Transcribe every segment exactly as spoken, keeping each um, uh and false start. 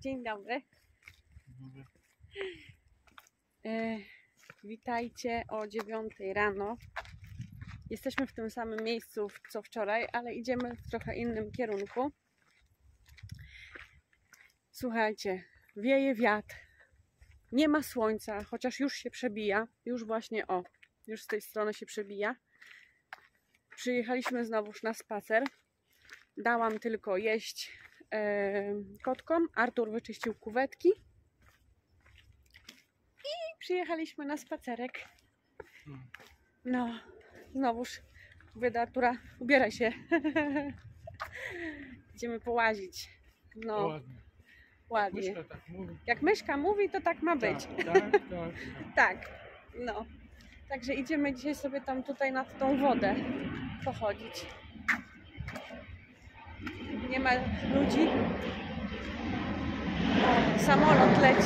Dzień dobry. E, witajcie o dziewiątej rano. Jesteśmy w tym samym miejscu co wczoraj, ale idziemy w trochę innym kierunku. Słuchajcie, wieje wiatr, nie ma słońca, chociaż już się przebija. Już właśnie, o, już z tej strony się przebija. Przyjechaliśmy znowuż na spacer. Dałam tylko jeść e, kotkom. Artur wyczyścił kuwetki. I przyjechaliśmy na spacerek. No, znowuż mówię do Artura, ubieraj się. Idziemy połazić. No, Ładnie. ładnie. Myszka tak mówi. Jak myszka mówi, to tak ma być. Tak, tak, tak. Tak, no. Także idziemy dzisiaj sobie tam tutaj nad tą wodę pochodzić. Nie ma ludzi. O, samolot leci.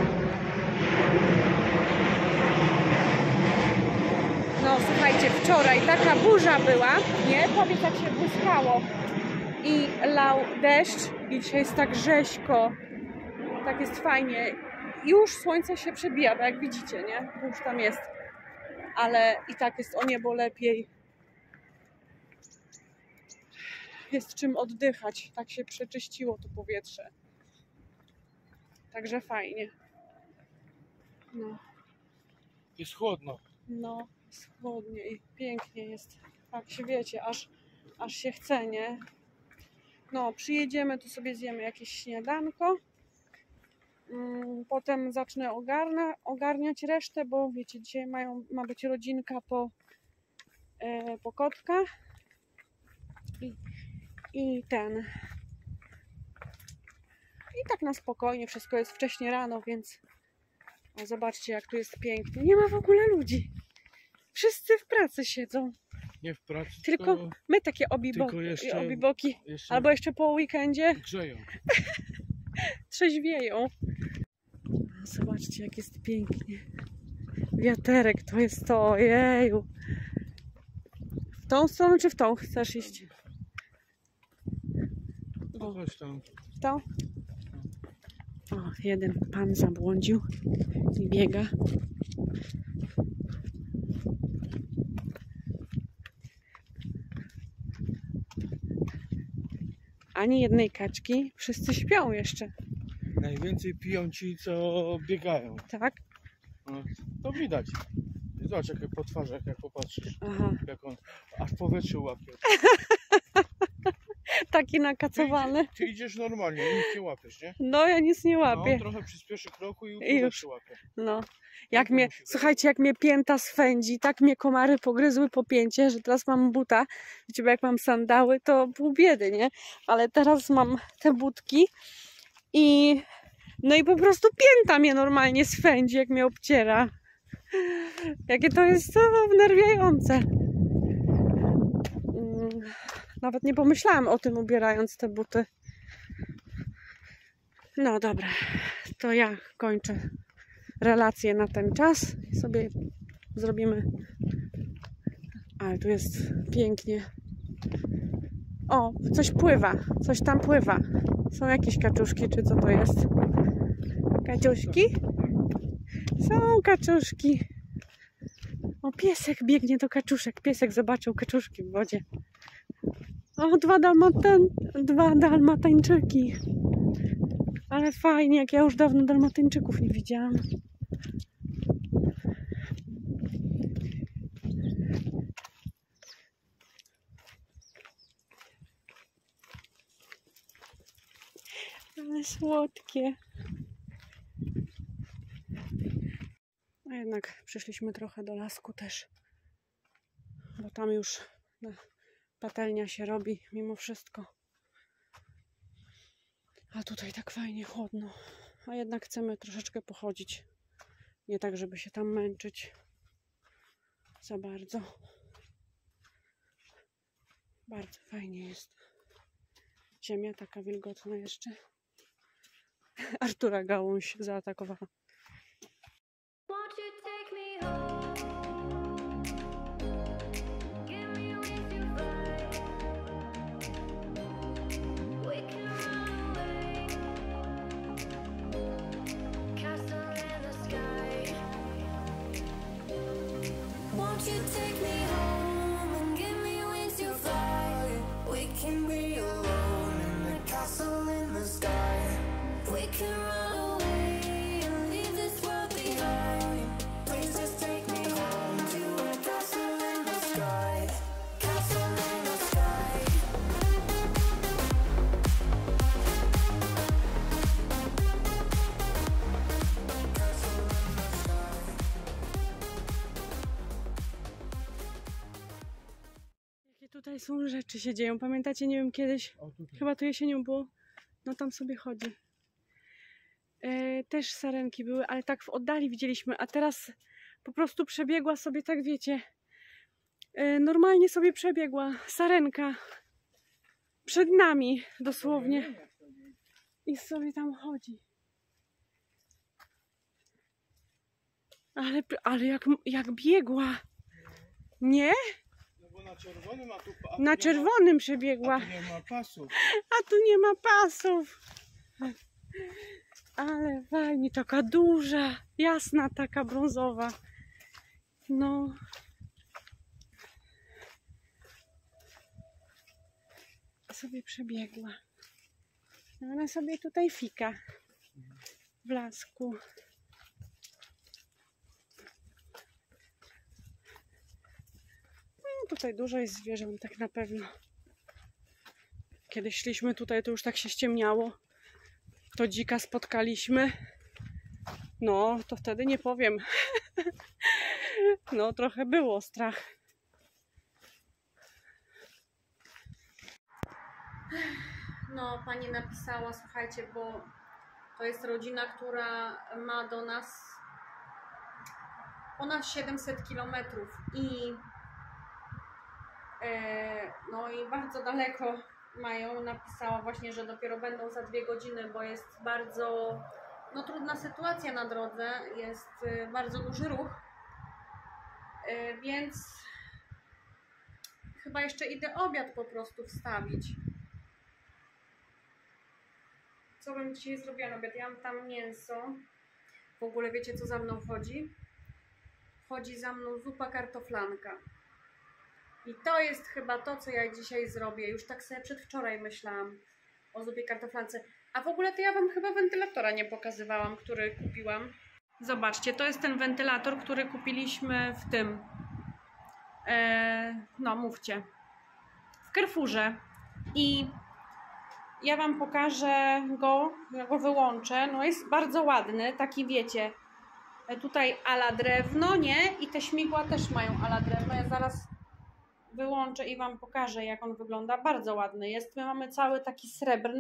No słuchajcie, wczoraj taka burza była, nie? Powiedz, jak się błyskało. I lał deszcz i dzisiaj jest tak rzeźko. Tak jest fajnie. Już słońce się przebija, bo jak widzicie, nie? Już tam jest. Ale i tak jest o niebo lepiej. Jest czym oddychać. Tak się przeczyściło to powietrze. Także fajnie. No, Jest chłodno. no jest chłodnie i pięknie jest. Tak się wiecie, aż, aż się chce, nie? No, przyjedziemy, to sobie zjemy jakieś śniadanko. Potem zacznę ogarnia, ogarniać resztę, bo wiecie, dzisiaj mają, ma być rodzinka po, e, po kotka. I, I ten. I tak na spokojnie, wszystko jest wcześnie rano, więc o, zobaczcie, jak tu jest pięknie. Nie ma w ogóle ludzi. Wszyscy w pracy siedzą. Nie w pracy, Tylko my takie obibo tylko jeszcze, obiboki. jeszcze Albo jeszcze po weekendzie grzeją. trzeźwieją. Zobaczcie, jak jest pięknie. Wiaterek to jest to, ojeju. W tą stronę czy w tą chcesz iść? No chodź tam. W tą? O, jeden pan zabłądził i biega. Ani jednej kaczki, wszyscy śpią jeszcze. Najwięcej piją ci, co biegają. Tak? No, to widać. Zobacz, jakie po twarzach, jak popatrzysz. Aha. Jak on aż powietrze łapie. Taki nakacowany. Ty, ty idziesz normalnie, nic nie łapiesz, nie? No, ja nic nie No, łapię. trochę przyspieszy kroku i I powietrze już. łapie. No. Jak to mnie, musi być. słuchajcie, jak mnie pięta swędzi, tak mnie komary pogryzły po pięcie, że teraz mam buta. Wiecie, bo jak mam sandały, to pół biedy, nie? Ale teraz mam te butki i no i po prostu pięta mnie normalnie swędzi, jak mnie obciera. Jakie to jest to wnerwiające. Mm, Nawet nie pomyślałam o tym, ubierając te buty. No dobra, to ja kończę relację na ten czas i sobie zrobimy. Ale tu jest pięknie. O, coś pływa, coś tam pływa. Są jakieś kaczuszki, czy co to jest? Kaczuszki? Są kaczuszki. O, piesek biegnie do kaczuszek. Piesek zobaczył kaczuszki w wodzie. O, dwa, dalmaten, dwa dalmatańczyki. Ale fajnie, jak ja już dawno dalmatyńczyków nie widziałam. Ale słodkie. A jednak przyszliśmy trochę do lasku też. Bo tam już patelnia się robi mimo wszystko. A tutaj tak fajnie chłodno. A jednak chcemy troszeczkę pochodzić. Nie tak, żeby się tam męczyć za bardzo. Bardzo fajnie jest. Ziemia taka wilgotna jeszcze. Artura gałąź zaatakowała. you take me home and give me wings to fly? We can be alone in the castle in the sky. We can run away and leave this world behind. Please just take me home to a castle in the sky. Castle in the sky. Jakie tutaj są rzeczy się dzieją. Pamiętacie, nie wiem, kiedyś, O, tutaj. chyba to jesienią było, no tam sobie chodzi. E, też sarenki były, ale tak w oddali widzieliśmy, a teraz po prostu przebiegła sobie, tak wiecie, e, normalnie sobie przebiegła sarenka przed nami dosłownie i sobie tam chodzi. Ale, ale jak, jak biegła, nie? No bo na czerwonym, a tu, a tu Na nie czerwonym ma, przebiegła, a tu nie ma pasów. a tu nie ma pasów. Ale fajnie, taka duża, jasna, taka brązowa. No. Sobie przebiegła. Ona sobie tutaj fika w lasku. No, tutaj dużo jest zwierzątek na pewno. Kiedy szliśmy tutaj, to już tak się ściemniało. To dzika spotkaliśmy. No, to wtedy nie powiem. No, trochę było strach. No, pani napisała, słuchajcie, bo to jest rodzina, która ma do nas ponad siedemset kilometrów i e, no i bardzo daleko mają. Napisała właśnie, że dopiero będą za dwie godziny, bo jest bardzo no, trudna sytuacja na drodze, jest e, bardzo duży ruch, e, więc chyba jeszcze idę obiad po prostu wstawić. Co bym dzisiaj zrobiła na obiad? Ja mam tam mięso. W ogóle wiecie, co za mną chodzi? Chodzi za mną zupa kartoflanka. I to jest chyba to, co ja dzisiaj zrobię. Już tak sobie przedwczoraj myślałam o zupie kartoflance. A w ogóle to ja wam chyba wentylatora nie pokazywałam, który kupiłam. Zobaczcie, to jest ten wentylator, który kupiliśmy w tym... E, no, mówcie. W Carrefourze. I... ja wam pokażę go, ja go wyłączę. No jest bardzo ładny, taki wiecie, tutaj ala drewno, nie? I te śmigła też mają ala drewno. Ja zaraz wyłączę i wam pokażę, jak on wygląda. Bardzo ładny jest. My mamy cały taki srebrny.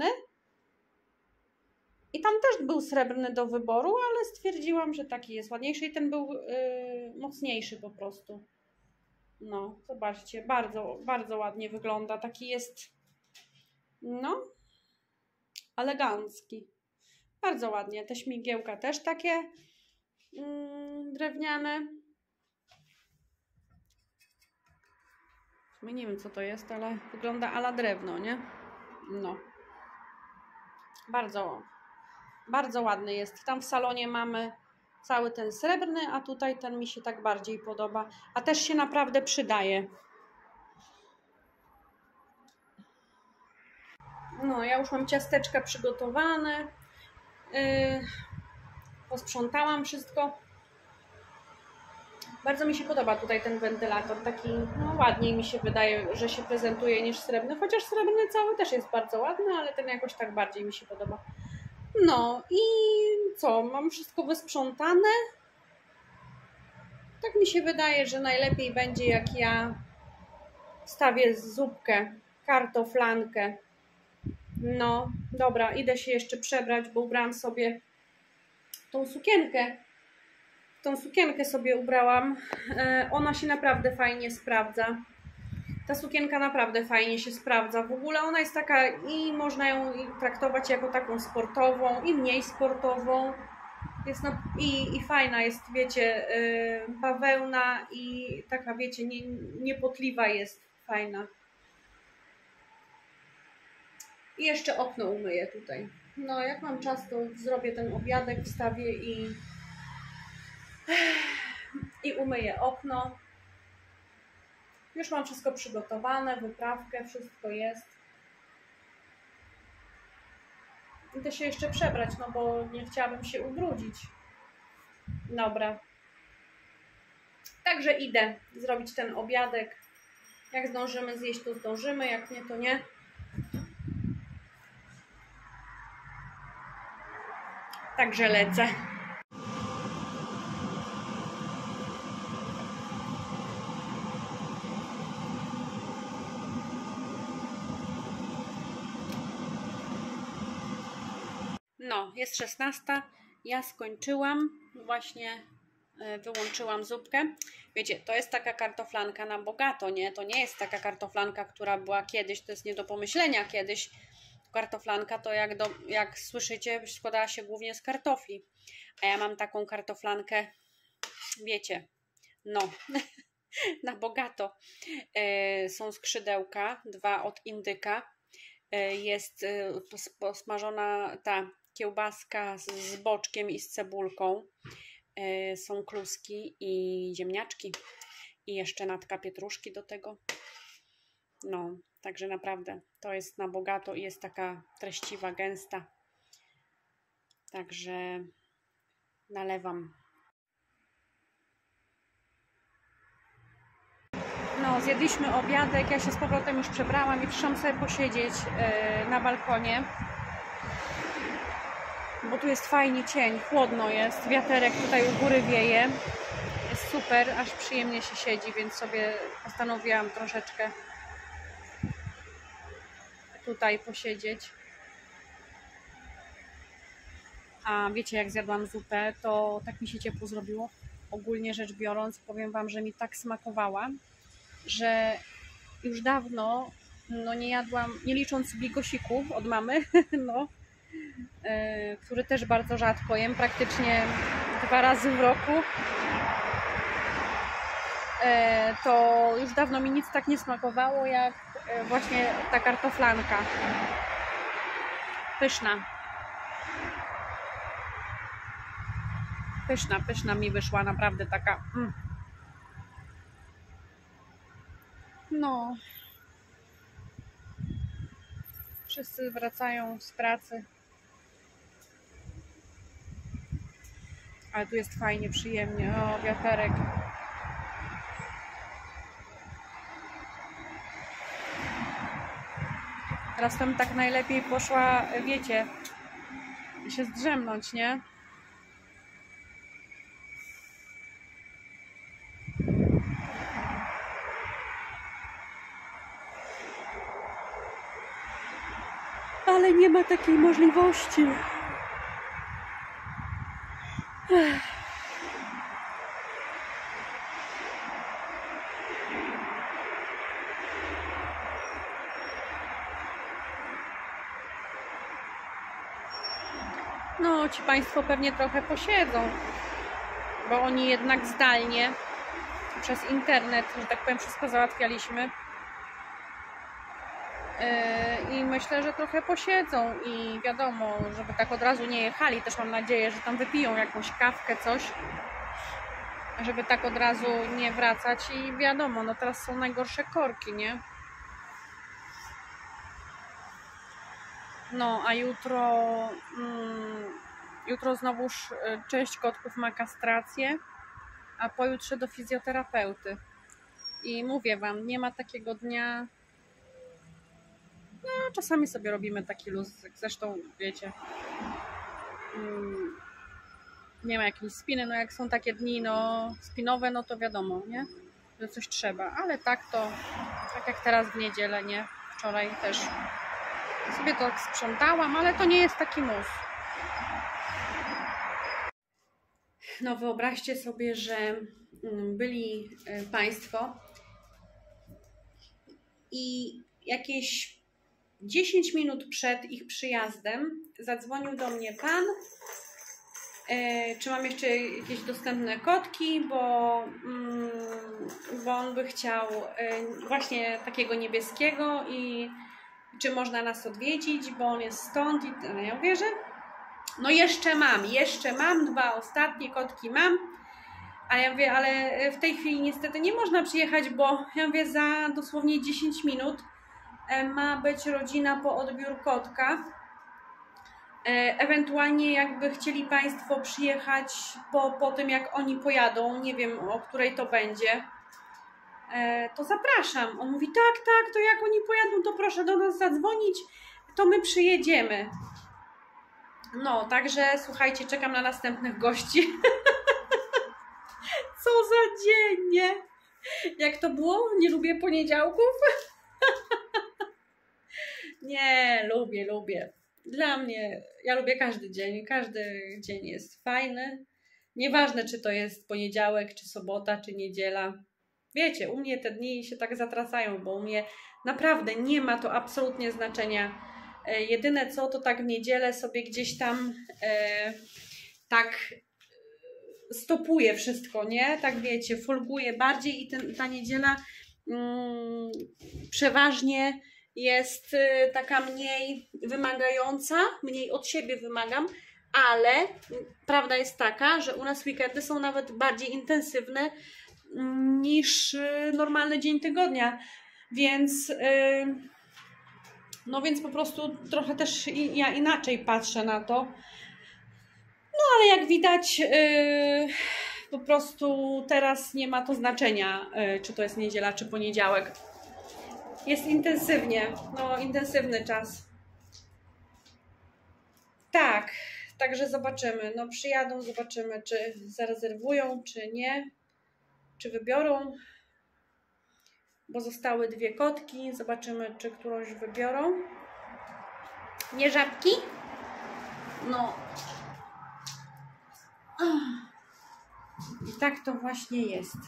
I tam też był srebrny do wyboru, ale stwierdziłam, że taki jest ładniejszy i ten był yy, mocniejszy po prostu. No, zobaczcie, bardzo, bardzo ładnie wygląda. Taki jest, no... elegancki. Bardzo ładnie. Te śmigiełka też takie mm, drewniane. Nie wiem, co to jest, ale wygląda ala drewno, nie? No. Bardzo, bardzo ładny jest. Tam w salonie mamy cały ten srebrny, a tutaj ten mi się tak bardziej podoba. A też się naprawdę przydaje. No, ja już mam ciasteczka przygotowane. Yy, posprzątałam wszystko. Bardzo mi się podoba tutaj ten wentylator. Taki, no ładniej mi się wydaje, że się prezentuje niż srebrny. Chociaż srebrny cały też jest bardzo ładny, ale ten jakoś tak bardziej mi się podoba. No i co? Mam wszystko wysprzątane. Tak mi się wydaje, że najlepiej będzie, jak ja wstawię zupkę, kartoflankę. No, dobra, idę się jeszcze przebrać, bo ubrałam sobie tą sukienkę. Tą sukienkę sobie ubrałam. E, ona się naprawdę fajnie sprawdza. Ta sukienka naprawdę fajnie się sprawdza. W ogóle ona jest taka i można ją traktować jako taką sportową i mniej sportową. Jest na, i, i fajna jest, wiecie, e, bawełna i taka, wiecie, nie, niepotliwa jest, fajna. I jeszcze okno umyję tutaj. No, jak mam czas, to zrobię ten obiadek, wstawię i, i umyję okno. Już mam wszystko przygotowane, wyprawkę, wszystko jest. Idę się jeszcze przebrać, no bo nie chciałabym się ubrudzić. Dobra. Także idę zrobić ten obiadek. Jak zdążymy zjeść, to zdążymy, jak nie, to nie. Także lecę. No, jest szesnasta. Ja skończyłam. Właśnie wyłączyłam zupkę. Wiecie, to jest taka kartoflanka na bogato, nie? To nie jest taka kartoflanka, która była kiedyś, to jest nie do pomyślenia kiedyś. Kartoflanka to jak, do, jak słyszycie, składała się głównie z kartofli. A ja mam taką kartoflankę, wiecie, no, na bogato. E, są skrzydełka, dwa od indyka. E, jest e, posmażona ta kiełbaska z, z boczkiem i z cebulką. E, są kluski i ziemniaczki. I jeszcze natka pietruszki do tego. No, także naprawdę to jest na bogato i jest taka treściwa, gęsta. Także nalewam. No, zjedliśmy obiadek, ja się z powrotem już przebrałam i przyszłam sobie posiedzieć yy, na balkonie. Bo tu jest fajnie cień, chłodno jest, wiaterek tutaj u góry wieje. Jest super, aż przyjemnie się siedzi, więc sobie postanowiłam troszeczkę tutaj posiedzieć. A wiecie, jak zjadłam zupę, to tak mi się ciepło zrobiło. Ogólnie rzecz biorąc, powiem wam, że mi tak smakowała, że już dawno no nie jadłam, nie licząc bigosików od mamy, no, yy, który też bardzo rzadko jem, praktycznie dwa razy w roku. To już dawno mi nic tak nie smakowało jak właśnie ta kartoflanka. Pyszna. Pyszna, pyszna mi wyszła, naprawdę taka. Mm. No. Wszyscy wracają z pracy. Ale tu jest fajnie, przyjemnie. O, wiaterek. Teraz tam tak najlepiej poszła, wiecie, się zdrzemnąć, nie? Ale nie ma takiej możliwości. Ech. No, ci Państwo pewnie trochę posiedzą, bo oni jednak zdalnie, przez internet, że tak powiem, wszystko załatwialiśmy. Yy, I myślę, że trochę posiedzą i wiadomo, żeby tak od razu nie jechali, też mam nadzieję, że tam wypiją jakąś kawkę, coś, żeby tak od razu nie wracać i wiadomo, no teraz są najgorsze korki, nie? No, a jutro, mm, jutro znowuż część kotków ma kastrację, a pojutrze do fizjoterapeuty. I mówię wam, nie ma takiego dnia. No, czasami sobie robimy taki luz, zresztą wiecie, mm, nie ma jakiejś spiny, no jak są takie dni, no spinowe, no to wiadomo, nie? Że coś trzeba, ale tak to, tak jak teraz w niedzielę, nie? Wczoraj też sobie to sprzątałam, ale to nie jest taki mus. No wyobraźcie sobie, że byli Państwo i jakieś dziesięć minut przed ich przyjazdem zadzwonił do mnie pan, czy mam jeszcze jakieś dostępne kotki, bo, bo on by chciał właśnie takiego niebieskiego i czy można nas odwiedzić, bo on jest stąd i ja mówię, że no jeszcze mam, jeszcze mam, dwa ostatnie kotki mam, A ja mówię, ale w tej chwili niestety nie można przyjechać, bo ja mówię, za dosłownie dziesięć minut ma być rodzina po odbiór kotka. Ewentualnie jakby chcieli Państwo przyjechać po, po tym, jak oni pojadą, nie wiem, o której to będzie, to zapraszam. On mówi, tak, tak, to jak oni pojadą, to proszę do nas zadzwonić, to my przyjedziemy. No, także słuchajcie, czekam na następnych gości. Co za dzień, nie? Jak to było? Nie lubię poniedziałków? Nie, lubię, lubię. Dla mnie, ja lubię każdy dzień. Każdy dzień jest fajny. Nieważne, czy to jest poniedziałek, czy sobota, czy niedziela. Wiecie, u mnie te dni się tak zatracają, bo u mnie naprawdę nie ma to absolutnie znaczenia. E, jedyne co, to tak w niedzielę sobie gdzieś tam e, tak stopuję wszystko, nie? Tak wiecie, folguję bardziej i ten, ta niedziela mm, przeważnie jest y, taka mniej wymagająca, mniej od siebie wymagam, ale prawda jest taka, że u nas weekendy są nawet bardziej intensywne mm, niż y, normalny dzień tygodnia, więc y, no więc po prostu trochę też i, ja inaczej patrzę na to. No ale jak widać, yy, po prostu teraz nie ma to znaczenia, yy, czy to jest niedziela, czy poniedziałek. Jest intensywnie, no intensywny czas. Tak, także zobaczymy. No przyjadą, zobaczymy, czy zarezerwują, czy nie, czy wybiorą. Bo zostały dwie kotki, zobaczymy, czy którąś wybiorą. Nie żabki? No. I tak to właśnie jest.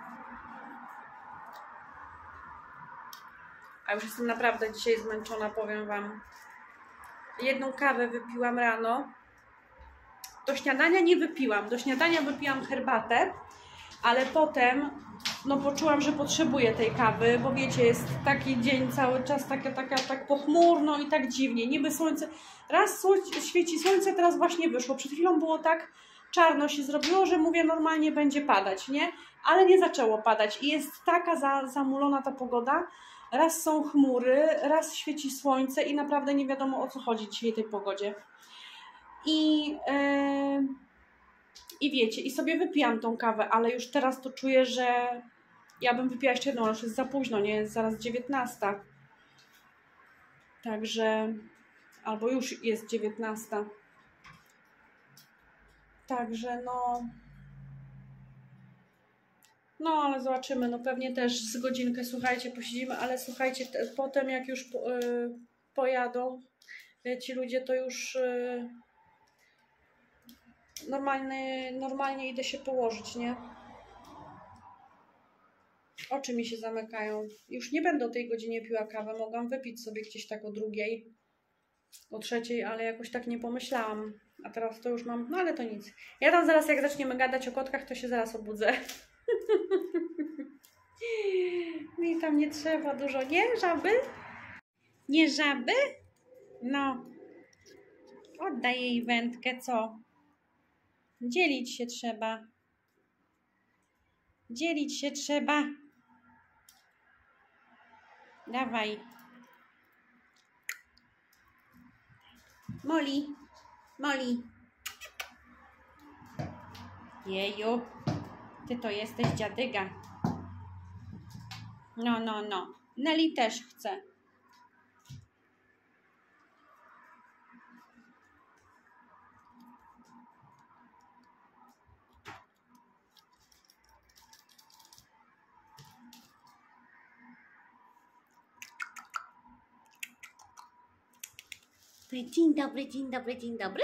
A już jestem naprawdę dzisiaj zmęczona, powiem Wam. Jedną kawę wypiłam rano. Do śniadania nie wypiłam. Do śniadania wypiłam herbatę, ale potem no poczułam, że potrzebuję tej kawy, bo wiecie, jest taki dzień cały czas taka, taka, tak pochmurno i tak dziwnie. Niby słońce, raz słońce, świeci słońce, teraz właśnie wyszło. Przed chwilą było tak czarno się zrobiło, że mówię, normalnie będzie padać, nie? Ale nie zaczęło padać i jest taka za, zamulona ta pogoda. Raz są chmury, raz świeci słońce i naprawdę nie wiadomo, o co chodzi dzisiaj w tej pogodzie. I, yy, i wiecie, i sobie wypijam tą kawę, ale już teraz to czuję, że ja bym wypiła jeszcze jedną, ale już jest za późno, nie? Jest zaraz dziewiętnasta. Także, albo już jest dziewiętnasta. Także no, no ale zobaczymy, no pewnie też z godzinkę, słuchajcie, posiedzimy, ale słuchajcie, te, potem jak już po, y, pojadą y, ci ludzie, to już y, normalnie, normalnie idę się położyć, nie? Oczy mi się zamykają. Już nie będę o tej godzinie piła kawę, mogłam wypić sobie gdzieś tak o drugiej, o trzeciej, ale jakoś tak nie pomyślałam. A teraz to już mam, no ale to nic. Ja tam zaraz jak zaczniemy gadać o kotkach, to się zaraz obudzę. Mi tam nie trzeba dużo, nie? Żaby? Nie żaby? No. Oddaj jej wędkę, co? Dzielić się trzeba. Dzielić się trzeba. Dawaj. Moli. Moli. Jeju. Ty to jesteś dziadyga. No, no, no. Nelly też chce. Dzień dobry, dzień dobry, dzień dobry.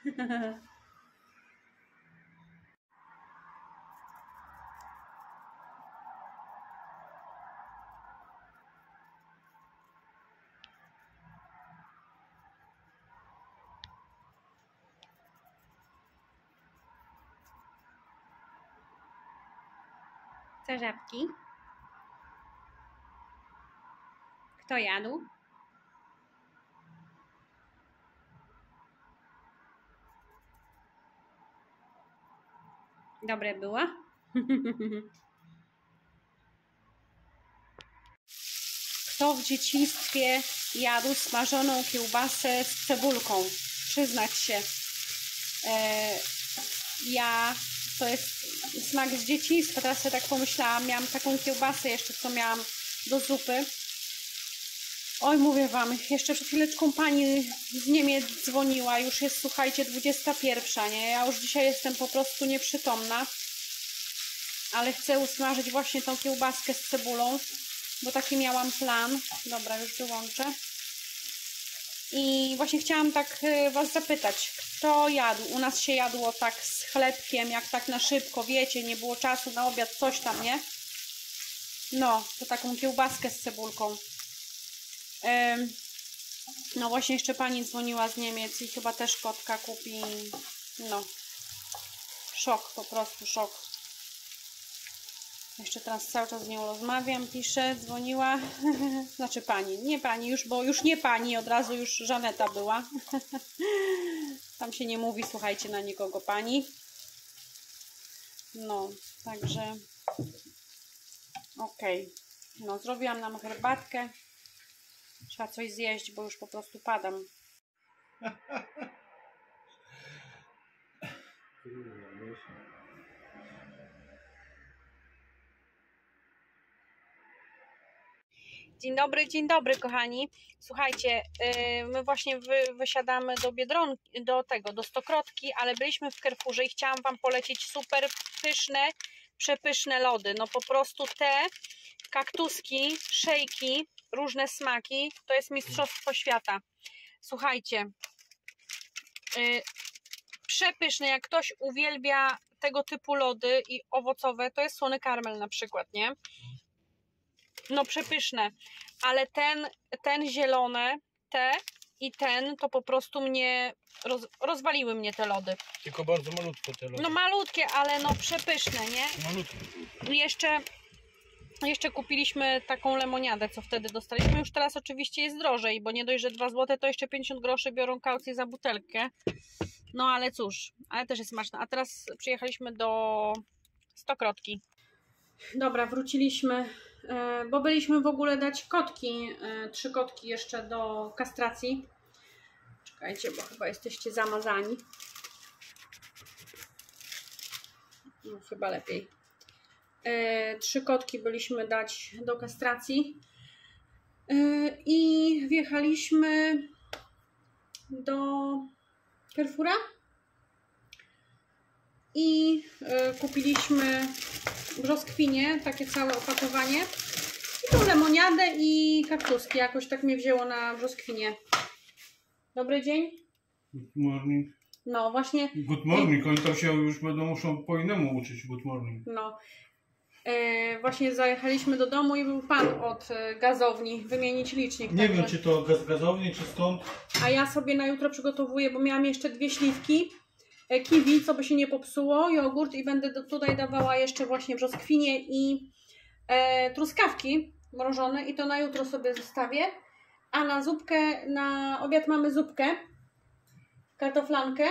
Co żabki? Kto jadł? Dobre było? Kto w dzieciństwie jadł smażoną kiełbasę z cebulką? Przyznać się. E, ja, to jest smak z dzieciństwa, teraz sobie tak pomyślałam, miałam taką kiełbasę jeszcze, co miałam do zupy. Oj, mówię wam, jeszcze przed chwileczką pani z Niemiec dzwoniła, już jest, słuchajcie, dwudziesta pierwsza, nie? Ja już dzisiaj jestem po prostu nieprzytomna, ale chcę usmażyć właśnie tą kiełbaskę z cebulą, bo taki miałam plan. Dobra, już wyłączę. I właśnie chciałam tak was zapytać, kto jadł? U nas się jadło tak z chlebkiem, jak tak na szybko, wiecie, nie było czasu na obiad, coś tam, nie? No, to taką kiełbaskę z cebulką. Ym, no właśnie jeszcze pani dzwoniła z Niemiec i chyba też kotka kupi. No, szok, po prostu szok. Jeszcze teraz cały czas z nią rozmawiam, piszę, dzwoniła, znaczy pani, nie pani już, bo już nie pani, od razu już Żaneta była. Tam się nie mówi, słuchajcie, na nikogo pani. No, także okej. Okay. No, zrobiłam nam herbatkę. Trzeba coś zjeść, bo już po prostu padam. Dzień dobry, dzień dobry kochani. Słuchajcie, yy, my właśnie wy, wysiadamy do Biedronki, do tego, do Stokrotki, ale byliśmy w Carrefourze i chciałam wam polecić super pyszne, przepyszne lody. No po prostu te kaktuski, szejki, różne smaki, to jest mistrzostwo świata. Słuchajcie, yy, przepyszne, jak ktoś uwielbia tego typu lody i owocowe, to jest słony karmel na przykład, nie? No przepyszne, ale ten, ten zielone, te i ten, to po prostu mnie, roz, rozwaliły mnie te lody. Tylko bardzo malutko te lody. No malutkie, ale no przepyszne, nie? Malutko. I jeszcze, jeszcze kupiliśmy taką lemoniadę, co wtedy dostaliśmy. Już teraz oczywiście jest drożej, bo nie dość, że dwa złote, to jeszcze pięćdziesiąt groszy biorą kaucję za butelkę. No ale cóż, ale też jest smaczne. A teraz przyjechaliśmy do Stokrotki. Dobra, wróciliśmy, bo byliśmy w ogóle dać kotki, trzy kotki jeszcze do kastracji. Czekajcie, bo chyba jesteście zamazani. No, chyba lepiej. Trzy kotki byliśmy dać do kastracji i wjechaliśmy do Carrefoura i kupiliśmy brzoskwinie, takie całe opakowanie i tą lemoniadę i kaktuski. Jakoś tak mnie wzięło na brzoskwinie. Dobry dzień. Good morning. No właśnie. Good morning, oni tam się już będą muszą po innemu uczyć good morning. No. E, właśnie zajechaliśmy do domu i był pan od gazowni wymienić licznik. Nie także. wiem, czy to gaz gazowni, czy stąd. A ja sobie na jutro przygotowuję, bo miałam jeszcze dwie śliwki, e, kiwi, co by się nie popsuło, jogurt i będę do, tutaj dawała jeszcze właśnie brzoskwinie i e, truskawki mrożone i to na jutro sobie zostawię. A na zupkę, na obiad mamy zupkę, kartoflankę.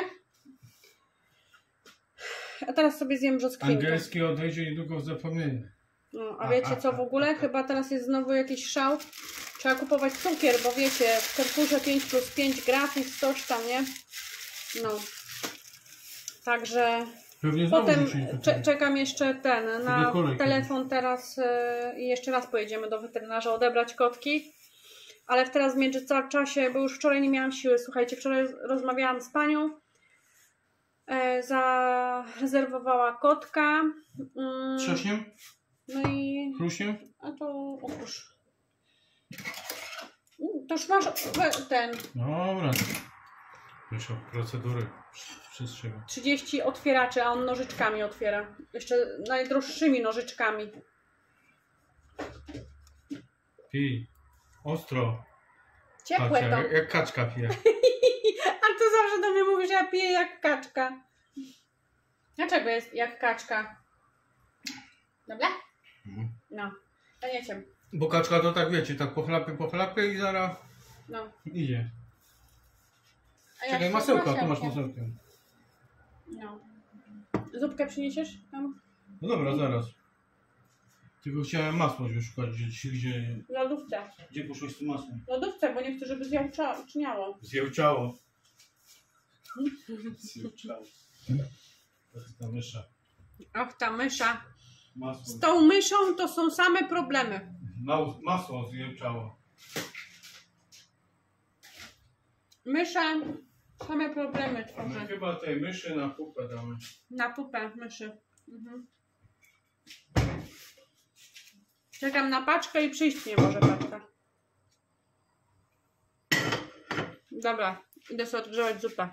A teraz sobie zjem brzoskwinkę. Angielski odejdzie niedługo w zapomnienie. No, a wiecie co w ogóle? Chyba teraz jest znowu jakiś szał. Trzeba kupować cukier, bo wiecie, w Carrefourze pięć plus pięć gratis, coś tam, nie? No. Także Pewnie potem cze czekam jeszcze ten, na telefon kiedyś. teraz i yy, jeszcze raz pojedziemy do weterynarza odebrać kotki. Ale teraz w międzyczasie, bo już wczoraj nie miałam siły, słuchajcie, wczoraj rozmawiałam z panią, e, zarezerwowała kotka. Mm, Trzaśniem? no i... Chruśniem? A to otwórz. Toż masz ten... Dobra. Już procedury przestrzegam. trzydzieści otwieraczy, a on nożyczkami otwiera. Jeszcze najdroższymi nożyczkami. Pij. Ostro. Ciepłe Patrz, to. jak, jak kaczka pije. A ty zawsze do mnie mówisz, że ja piję jak kaczka. Dlaczego jest jak kaczka? Dobra? Mhm. No. To nie ciem. Bo kaczka to tak wiecie, tak pochlapie, pochlapie i zaraz No. idzie. A ja Czekaj, z masełka, tu masz masełkiem. masełkę. No. Zupkę przyniesiesz tam? No dobra, zaraz. Tylko chciałem masło już szukać, gdzie, gdzie, W lodówce. gdzie poszłeś z tym masłem. W lodówce, bo nie chcę, żeby zjałczniało. Zjełczało. Zjełczało. To jest ta mysza. Och, ta mysza. Masło. Z tą myszą to są same problemy. Mało, masło zjełczało. Mysza, same problemy No tworzy. chyba tej myszy na pupę damy. Na pupę myszy. Mhm. Czekam na paczkę i przyjść nie może paczka. Dobra, idę sobie odgrzewać zupę.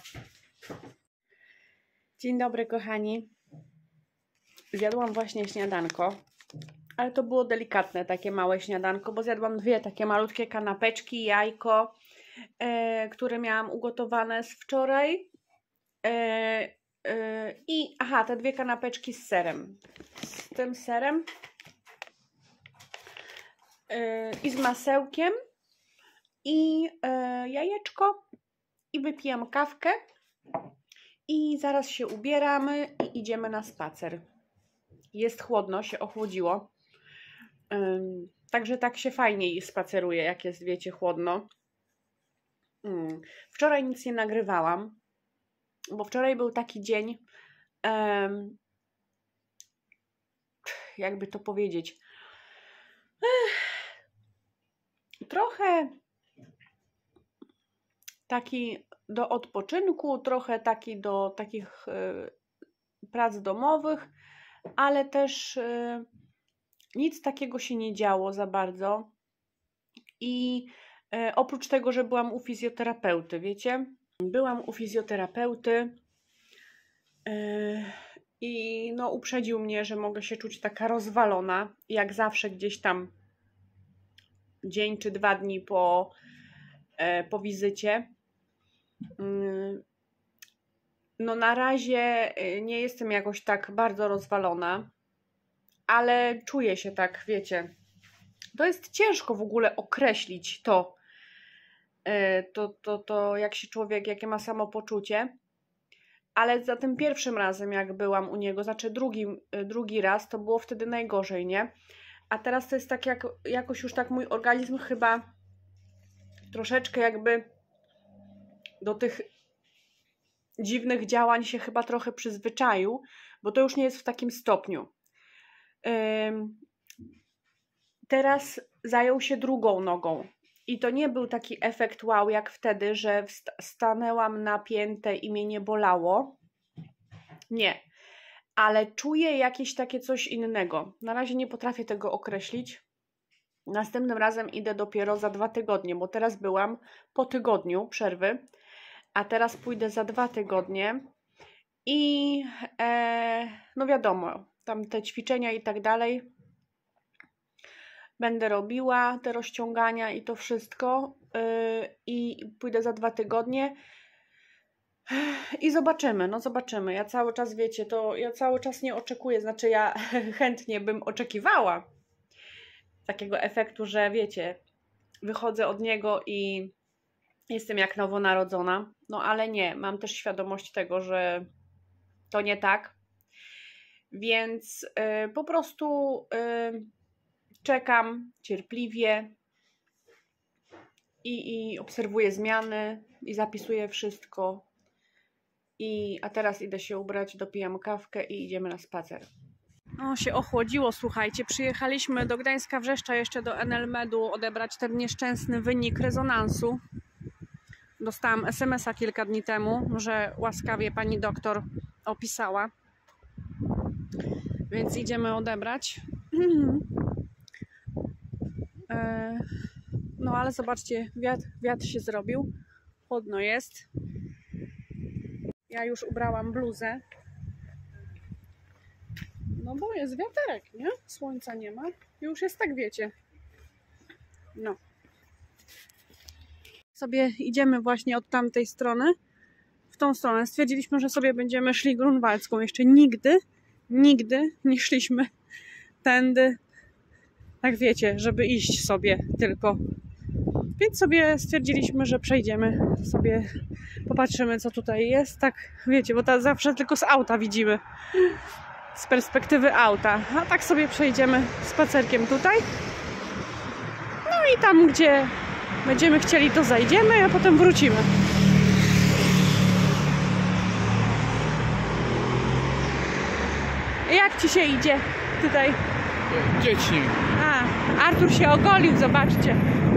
Dzień dobry, kochani. Zjadłam właśnie śniadanko, ale to było delikatne, takie małe śniadanko, bo zjadłam dwie takie malutkie kanapeczki, jajko, e, które miałam ugotowane z wczoraj. E, e, I aha, te dwie kanapeczki z serem. Z tym serem e, i z masełkiem i e, jajeczko i wypijam kawkę i zaraz się ubieramy i idziemy na spacer. Jest chłodno, się ochłodziło. Ym, także tak się fajniej spaceruje, jak jest, wiecie, chłodno. Ym. Wczoraj nic nie nagrywałam, bo wczoraj był taki dzień, ym, jakby to powiedzieć, ech, trochę taki do odpoczynku, trochę taki do takich y, prac domowych, ale też y, nic takiego się nie działo za bardzo. I y, oprócz tego, że byłam u fizjoterapeuty, wiecie? Byłam u fizjoterapeuty y, i no, uprzedził mnie, że mogę się czuć taka rozwalona, jak zawsze gdzieś tam dzień czy dwa dni po, y, po wizycie. Y, No na razie nie jestem jakoś tak bardzo rozwalona, ale czuję się tak, wiecie. To jest ciężko w ogóle określić to, to, to, to jak się człowiek, jakie ma samopoczucie. Ale za tym pierwszym razem, jak byłam u niego, znaczy drugi, drugi raz, to było wtedy najgorzej, nie? A teraz to jest tak, jak, jakoś już tak mój organizm chyba troszeczkę jakby do tych dziwnych działań się chyba trochę przyzwyczaił, bo to już nie jest w takim stopniu. Ym, teraz zajął się drugą nogą i to nie był taki efekt wow jak wtedy, że stanęłam napięte i mnie nie bolało. Nie, ale czuję jakieś takie coś innego. Na razie nie potrafię tego określić. Następnym razem idę dopiero za dwa tygodnie, bo teraz byłam po tygodniu przerwy. A teraz pójdę za dwa tygodnie i e, no wiadomo, tam te ćwiczenia i tak dalej będę robiła, te rozciągania i to wszystko yy, i pójdę za dwa tygodnie i zobaczymy, no zobaczymy. Ja cały czas, wiecie, to ja cały czas nie oczekuję, znaczy ja chętnie bym oczekiwała takiego efektu, że wiecie, wychodzę od niego i jestem jak nowonarodzona, no ale nie, mam też świadomość tego, że to nie tak, więc y, po prostu y, czekam cierpliwie i, i obserwuję zmiany i zapisuję wszystko. I, a teraz idę się ubrać, dopijam kawkę i idziemy na spacer. O, się ochłodziło, słuchajcie. Przyjechaliśmy do Gdańska Wrzeszcza jeszcze do Enelmedu odebrać ten nieszczęsny wynik rezonansu. Dostałam es em es a kilka dni temu, że łaskawie pani doktor opisała. Więc idziemy odebrać. No ale zobaczcie, wiatr, wiatr się zrobił. Chłodno jest. Ja już ubrałam bluzę. No bo jest wiaterek, nie? Słońca nie ma. Już jest tak, wiecie. No. Sobie idziemy właśnie od tamtej strony w tą stronę. Stwierdziliśmy, że sobie będziemy szli grunwaldzką. Jeszcze nigdy, nigdy nie szliśmy tędy, tak wiecie, żeby iść sobie tylko. Więc sobie stwierdziliśmy, że przejdziemy sobie, popatrzymy co tutaj jest. Tak, wiecie, bo ta zawsze tylko z auta widzimy. z perspektywy auta. A tak sobie przejdziemy spacerkiem tutaj. No i tam, gdzie będziemy chcieli, to zajdziemy, a potem wrócimy. Jak ci się idzie tutaj? Dzieci. A, Artur się ogolił, zobaczcie.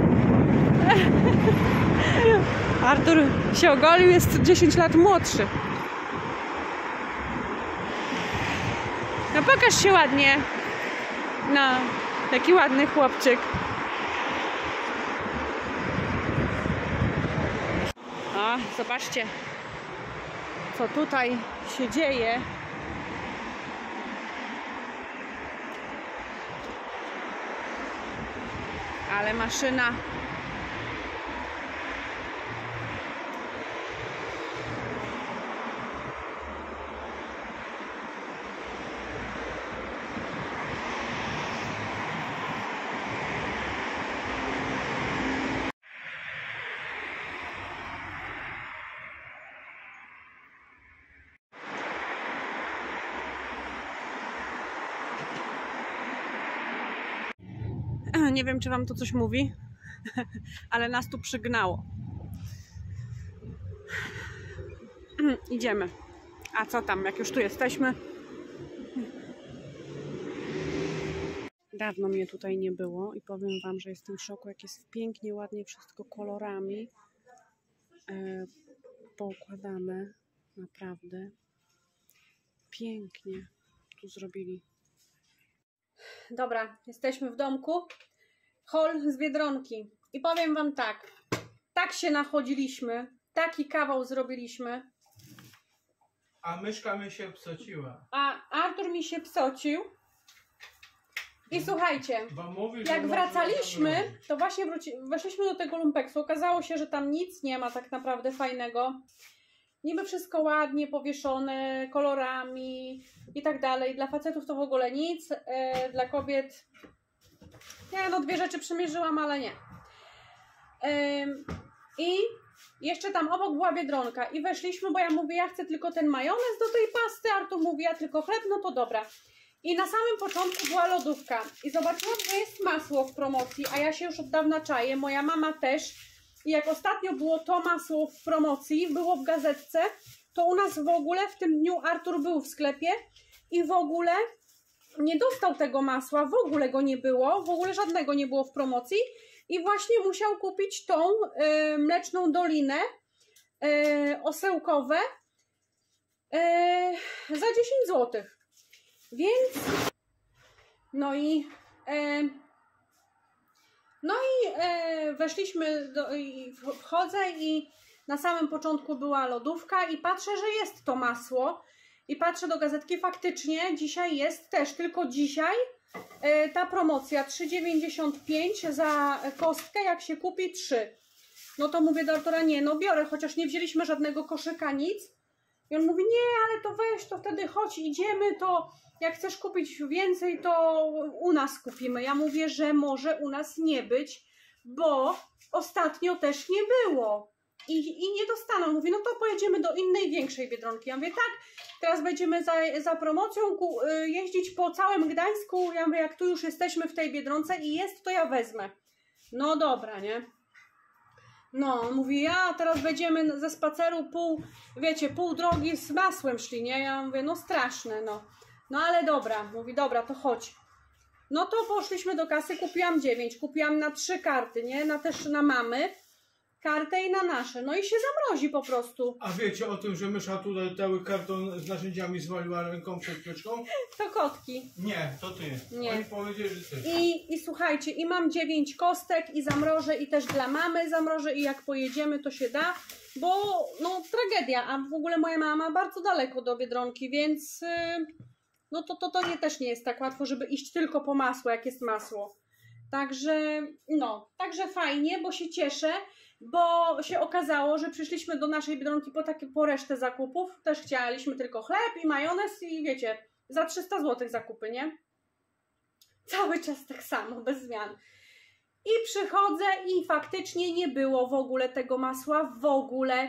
Artur się ogolił, jest dziesięć lat młodszy. No pokaż się ładnie. No, jaki ładny chłopczyk. O, zobaczcie, co tutaj się dzieje. Ale maszyna nie wiem, czy wam to coś mówi, ale nas tu przygnało. Idziemy. A co tam, jak już tu jesteśmy? Dawno mnie tutaj nie było i powiem wam, że jestem w szoku, jak jest pięknie, ładnie wszystko kolorami e, poukładane. Naprawdę pięknie tu zrobili. Dobra, jesteśmy w domku. Hol z Biedronki. I powiem wam tak. Tak się nachodziliśmy. Taki kawał zrobiliśmy. A myszka mi się psociła. A Artur mi się psocił. I słuchajcie, Bo mówi, że jak można wracaliśmy, zabrać. to właśnie wróci, weszliśmy do tego lumpeksu. Okazało się, że tam nic nie ma tak naprawdę fajnego. Niby wszystko ładnie powieszone, kolorami i tak dalej. Dla facetów to w ogóle nic. E, dla kobiet... Ja no dwie rzeczy przymierzyłam, ale nie. E, I jeszcze tam obok była Biedronka. I weszliśmy, bo ja mówię, ja chcę tylko ten majonez do tej pasty. Artur mówi, ja tylko chleb, no to dobra. I na samym początku była lodówka. I zobaczyłam, że jest masło w promocji, a ja się już od dawna czaję. Moja mama też. I jak ostatnio było to masło w promocji, było w gazetce, to u nas w ogóle w tym dniu Artur był w sklepie i w ogóle nie dostał tego masła, w ogóle go nie było, w ogóle żadnego nie było w promocji i właśnie musiał kupić tą y, mleczną dolinę y, osełkowe y, za dziesięć złotych. Więc no i y, no i e, weszliśmy, do, i wchodzę i na samym początku była lodówka i patrzę, że jest to masło i patrzę do gazetki, faktycznie dzisiaj jest też, tylko dzisiaj e, ta promocja trzy dziewięćdziesiąt pięć za kostkę, jak się kupi trzy. No to mówię do Artura, nie, no biorę, chociaż nie wzięliśmy żadnego koszyka, nic. I on mówi, nie, ale to weź, to wtedy chodź, idziemy, to jak chcesz kupić więcej, to u nas kupimy. Ja mówię, że może u nas nie być, bo ostatnio też nie było. I, i nie dostaną. Mówi, no to pojedziemy do innej, większej Biedronki. Ja mówię, tak, teraz będziemy za, za promocją ku, y, jeździć po całym Gdańsku. Ja mówię, jak tu już jesteśmy w tej Biedronce i jest, to ja wezmę. No dobra, nie? No, mówi, ja teraz będziemy ze spaceru pół, wiecie, pół drogi z masłem szli, nie? Ja mówię, no straszne, no. No ale dobra, mówi, dobra, to chodź. No to poszliśmy do kasy, kupiłam dziewięć, kupiłam na trzy karty, nie? Na też na mamy kartę i na nasze. No i się zamrozi po prostu. A wiecie o tym, że mysza tutaj cały karton z narzędziami zwaliła ręką przed pieczką? To kotki. Nie, to ty. Nie. Oni powiedzieli, że ty. I, I słuchajcie, i mam dziewięć kostek i zamrożę i też dla mamy zamrożę i jak pojedziemy, to się da, bo no tragedia, a w ogóle moja mama bardzo daleko do Biedronki, więc yy, no to, to, to nie, też nie jest tak łatwo, żeby iść tylko po masło, jak jest masło. Także no, także fajnie, bo się cieszę, bo się okazało, że przyszliśmy do naszej Biedronki po, takie, po resztę zakupów, też chcieliśmy tylko chleb i majonez i wiecie, za trzysta złotych zakupy, nie? Cały czas tak samo, bez zmian. I przychodzę i faktycznie nie było w ogóle tego masła, w ogóle.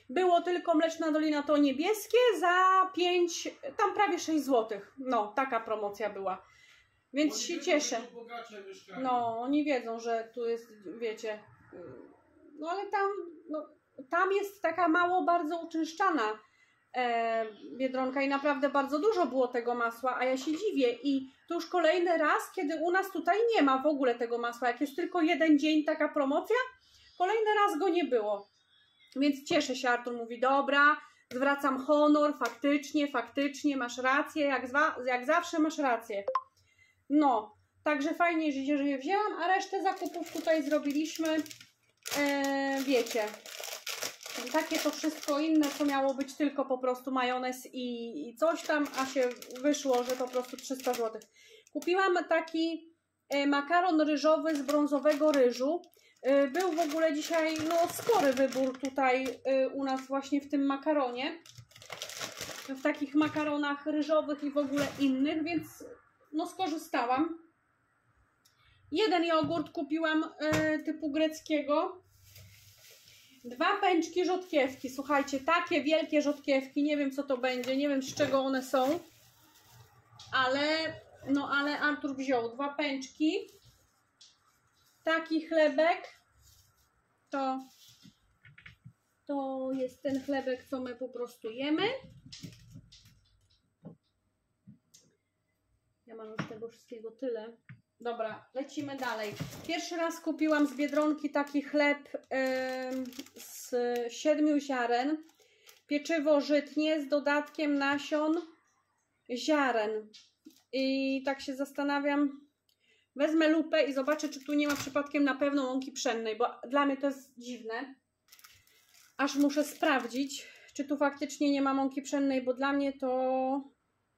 było tylko Mleczna Dolina to niebieskie za pięć, tam prawie sześć złotych. No, taka promocja była. Więc Oni się wiedzą, cieszę. że tu bogacze mieszkają. No, oni wiedzą, że tu jest, wiecie, no ale tam, no, tam jest taka mało bardzo uczęszczana e, Biedronka i naprawdę bardzo dużo było tego masła, a ja się dziwię i to już kolejny raz, kiedy u nas tutaj nie ma w ogóle tego masła, jak jest tylko jeden dzień taka promocja, kolejny raz go nie było, więc cieszę się. Artur mówi, dobra, zwracam honor, faktycznie, faktycznie, masz rację, jak, zwa, jak zawsze masz rację. No, także fajnie, że, że je wzięłam, a resztę zakupów tutaj zrobiliśmy, e, wiecie, takie to wszystko inne, co miało być tylko po prostu majonez i, i coś tam, a się wyszło, że po prostu trzysta złotych. Kupiłam taki e, makaron ryżowy z brązowego ryżu. E, był w ogóle dzisiaj no, spory wybór tutaj e, u nas właśnie w tym makaronie. W takich makaronach ryżowych i w ogóle innych, więc no skorzystałam. Jeden jogurt kupiłam e, typu greckiego. Dwa pęczki rzodkiewki. Słuchajcie, takie wielkie rzodkiewki. Nie wiem co to będzie, nie wiem z czego one są. Ale, no ale Artur wziął dwa pęczki. Taki chlebek. To, to jest ten chlebek, co my po prostu jemy. Ja mam już tego wszystkiego tyle. Dobra, lecimy dalej. Pierwszy raz kupiłam z Biedronki taki chleb yy, z siedmiu ziaren. Pieczywo żytnie z dodatkiem nasion ziaren. I tak się zastanawiam, wezmę lupę i zobaczę, czy tu nie ma przypadkiem na pewno mąki pszennej, bo dla mnie to jest dziwne. Aż muszę sprawdzić, czy tu faktycznie nie ma mąki pszennej, bo dla mnie to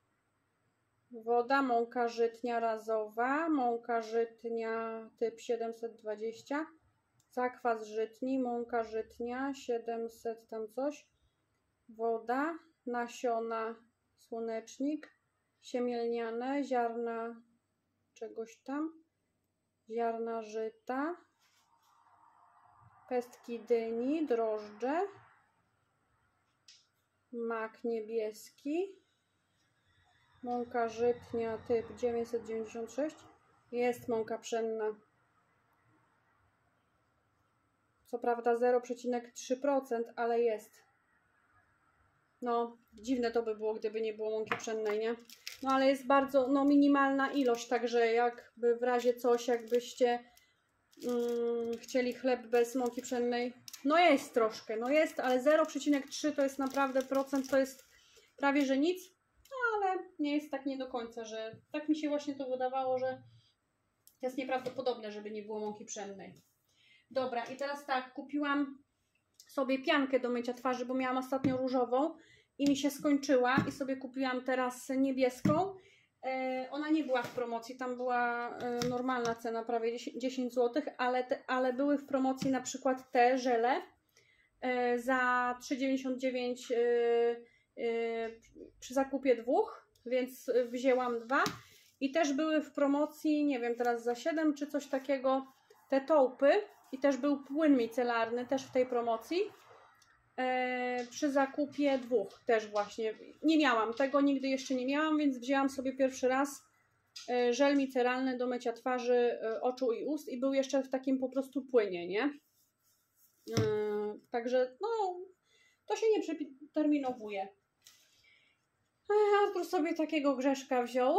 woda, mąka żytnia razowa, mąka żytnia typ siedemset dwadzieścia, zakwas żytni, mąka żytnia siedemset tam coś, woda, nasiona słonecznik, siemielniane, ziarna czegoś tam, ziarna żyta, pestki dyni, drożdże, mak niebieski, mąka żytnia typ dziewięćset dziewięćdziesiąt sześć. Jest mąka pszenna. Co prawda zero przecinek trzy procent, ale jest. No, dziwne to by było, gdyby nie było mąki pszennej, nie? No, ale jest bardzo, no, minimalna ilość, także jakby w razie coś, jakbyście mm, chcieli chleb bez mąki pszennej, no jest troszkę, no jest, ale zero przecinek trzy to jest naprawdę procent, to jest prawie, że nic. Ale nie jest tak nie do końca, że tak mi się właśnie to wydawało, że to jest nieprawdopodobne, żeby nie było mąki pszennej. Dobra, i teraz tak, kupiłam sobie piankę do mycia twarzy, bo miałam ostatnio różową i mi się skończyła i sobie kupiłam teraz niebieską. E, ona nie była w promocji, tam była e, normalna cena, prawie dziesięć złotych, ale, te, ale były w promocji na przykład te żele e, za trzy dziewięćdziesiąt dziewięć e, przy zakupie dwóch, więc wzięłam dwa i też były w promocji, nie wiem, teraz za siedem czy coś takiego, te tołpy i też był płyn micelarny też w tej promocji e, przy zakupie dwóch też właśnie. Nie miałam tego, nigdy jeszcze nie miałam, więc wzięłam sobie pierwszy raz e, żel micelarny do mycia twarzy, e, oczu i ust i był jeszcze w takim po prostu płynie, nie? E, także no to się nie przeterminowuje. Artur sobie takiego grzeszka wziął.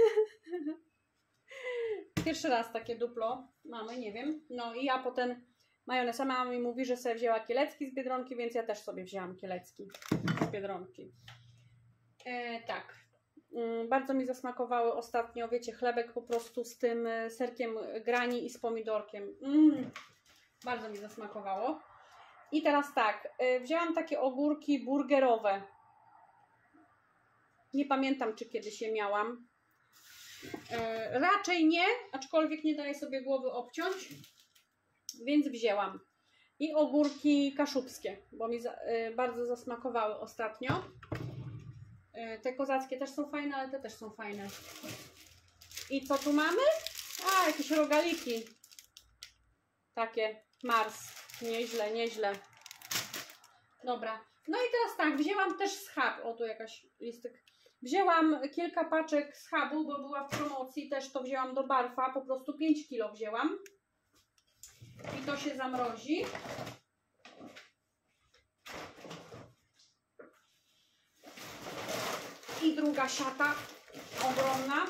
Pierwszy raz takie duplo mamy, nie wiem. No i ja potem majonez. A mama mi mówi, że sobie wzięła kielecki z Biedronki, więc ja też sobie wzięłam kielecki z Biedronki. E, tak. Mm, bardzo mi zasmakowały ostatnio, wiecie, chlebek po prostu z tym serkiem grani i z pomidorkiem. Mm, bardzo mi zasmakowało. I teraz tak, y, wzięłam takie ogórki burgerowe. Nie pamiętam, czy kiedyś je miałam. E, raczej nie, aczkolwiek nie daję sobie głowy obciąć, więc wzięłam. I ogórki kaszubskie, bo mi za, e, bardzo zasmakowały ostatnio. E, te kozackie też są fajne, ale te też są fajne. I co tu mamy? A, jakieś rogaliki. Takie Mars. Nieźle, nieźle. Dobra. No i teraz tak, wzięłam też schab. O, tu jakaś listek. Wzięłam kilka paczek schabu, bo była w promocji. Też to wzięłam do barfa. Po prostu pięć kilo wzięłam. I to się zamrozi. I druga siata ogromna.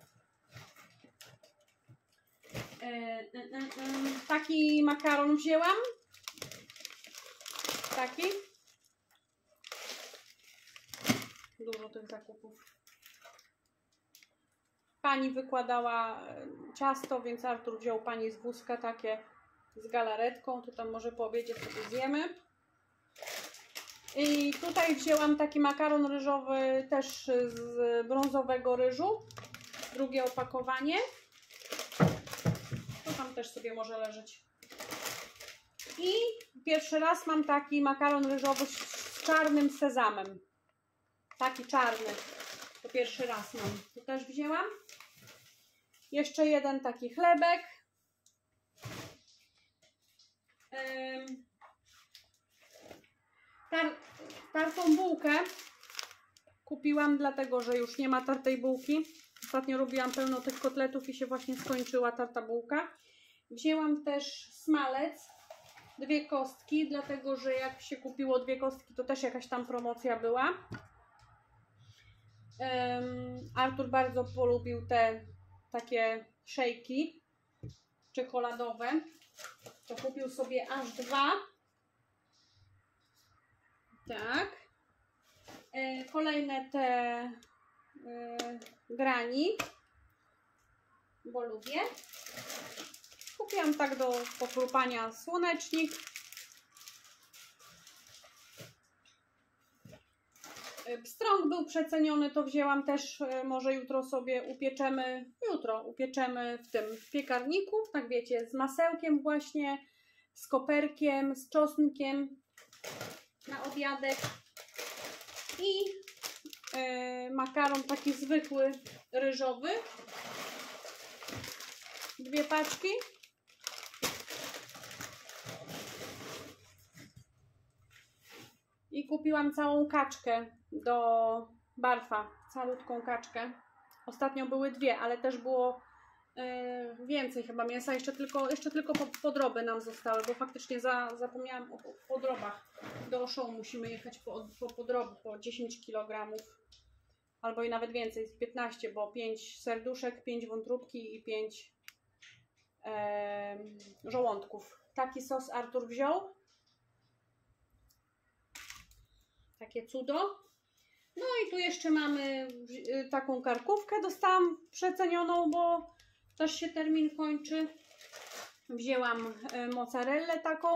E, e, e, e. Taki makaron wzięłam. Taki. Dużo tych zakupów. Pani wykładała ciasto, więc Artur wziął pani z wózka takie z galaretką. To tam może po obiedzie sobie zjemy. I tutaj wzięłam taki makaron ryżowy też z brązowego ryżu. Drugie opakowanie. To tam też sobie może leżeć. I pierwszy raz mam taki makaron ryżowy z czarnym sezamem. Taki czarny. To pierwszy raz mam. To też wzięłam. Jeszcze jeden taki chlebek. Ym. Tar tartą bułkę kupiłam, dlatego że już nie ma tartej bułki. Ostatnio robiłam pełno tych kotletów i się właśnie skończyła tarta bułka. Wzięłam też smalec, dwie kostki, dlatego że jak się kupiło dwie kostki, to też jakaś tam promocja była. Um, Artur bardzo polubił te takie szejki czekoladowe. To kupił sobie aż dwa. Tak. E, kolejne te e, grani, bo lubię. Kupiłam tak do pochrupania słonecznik. Pstrąg był przeceniony, to wzięłam też, może jutro sobie upieczemy, jutro upieczemy w tym w piekarniku, tak wiecie, z masełkiem właśnie, z koperkiem, z czosnkiem na obiadek i yy, makaron taki zwykły, ryżowy, dwie paczki. I kupiłam całą kaczkę do barfa, calutką kaczkę. Ostatnio były dwie, ale też było yy, więcej chyba mięsa. Jeszcze tylko, jeszcze tylko podroby nam zostały, bo faktycznie za, zapomniałam o podrobach. Do Auchan musimy jechać po, po podroby, po dziesięć kilogramów. Albo i nawet więcej, piętnaście, bo pięć serduszek, pięć wątróbki i pięć yy, żołądków. Taki sos Artur wziął. Takie cudo. No i tu jeszcze mamy taką karkówkę. Dostałam przecenioną, bo też się termin kończy. Wzięłam mozzarellę taką